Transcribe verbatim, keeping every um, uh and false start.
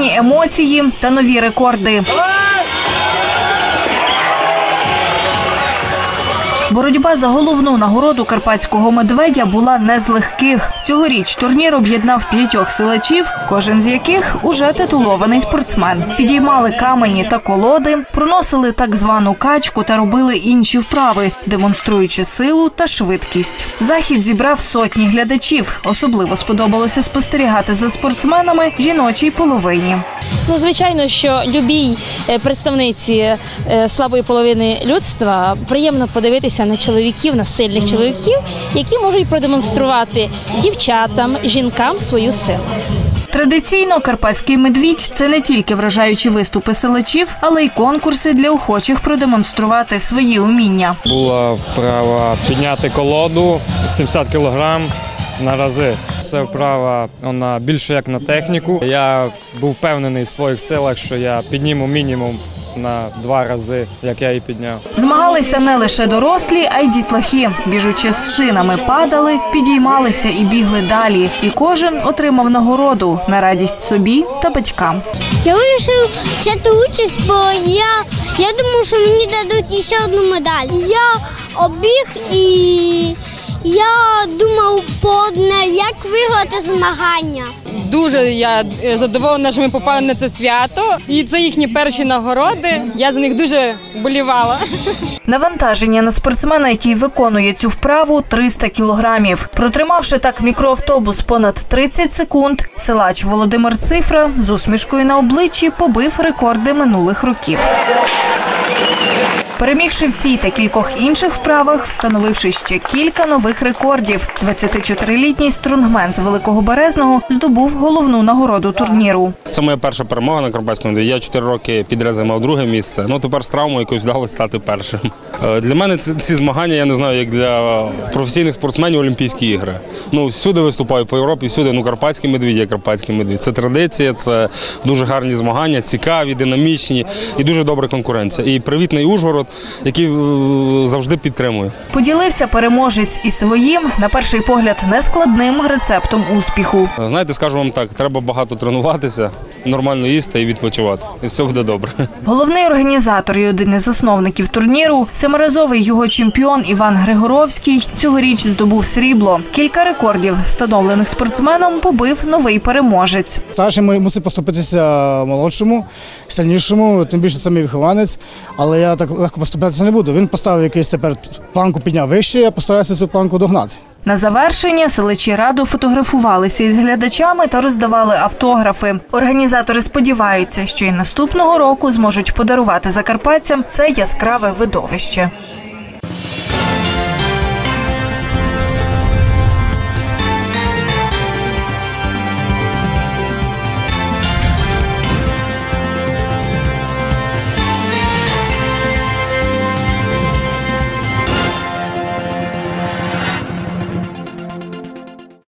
неймовірні емоції та нові рекорди. Боротьба за головну нагороду карпатського медведя була не з легких. Цьогоріч турнір об'єднав п'ятьох силачів, кожен з яких уже титулований спортсмен. Підіймали камені та колоди, проносили так звану качку та робили інші вправи, демонструючи силу та швидкість. Захід зібрав сотні глядачів. Особливо сподобалося спостерігати за спортсменами жіночій половині. Ну, звичайно, що любій представниці слабої половини людства приємно подивитися на чоловіків, на сильних чоловіків, які можуть продемонструвати дівчатам, жінкам свою силу. Традиційно карпатський медвідь – це не тільки вражаючі виступи силачів, але й конкурси для охочих продемонструвати свої уміння. Була вправа підняти колоду сімдесят кілограм на рази. Це вправа, вона більше як на техніку. Я був впевнений в своїх силах, що я підніму мінімум на два рази, як я її підняв. Змагалися не лише дорослі, а й дітлахи. Біжучи з шинами, падали, підіймалися і бігли далі. І кожен отримав нагороду на радість собі та батькам. Я вирішив взяти участь, бо я, я думав, що мені дадуть ще одну медаль. Я обіг і я думав по одне, як виграти змагання. Дуже я задоволена, що ми попали на це свято. І це їхні перші нагороди. Я за них дуже вболівала. Навантаження на спортсмена, який виконує цю вправу – триста кілограмів. Протримавши так мікроавтобус понад тридцять секунд, силач Володимир Цифра з усмішкою на обличчі побив рекорди минулих років. Перемігши в цій та кількох інших вправах, встановивши ще кілька нових рекордів, двадцятичотирилітній стронгмен з Великого Березного здобув головну нагороду турніру. Це моя перша перемога на карпатському медведі. Я чотири роки підряд займав друге місце. Ну, тепер з травмою якось вдалося стати першим. Для мене ці, ці змагання, я не знаю, як для професійних спортсменів Олімпійські ігри. Ну, всюди виступаю по Європі, всюди, ну, карпатський медвідь є карпатський медвідь. Це традиція, це дуже гарні змагання, цікаві, динамічні і дуже добра конкуренція. І привітний Ужгород, який завжди підтримує. Поділився переможець і своїм, на перший погляд, нескладним рецептом успіху. Знаєте, скажу вам так, треба багато тренуватися, нормально їсти і відпочивати. І все буде добре. Головний організатор і один із засновників турніру, семиразовий його чемпіон Іван Григоровський, цьогоріч здобув срібло. Кілька рекордів, встановлених спортсменом, побив новий переможець. Старший мусить поступитися молодшому, сильнішому, тим більше це мій вихованець, але я так легко поступатися не буду. Він поставив якийсь тепер планку, підняв вище, я постараюся цю планку догнати. На завершення силачі раду фотографувалися із глядачами та роздавали автографи. Організатори сподіваються, що і наступного року зможуть подарувати закарпатцям це яскраве видовище.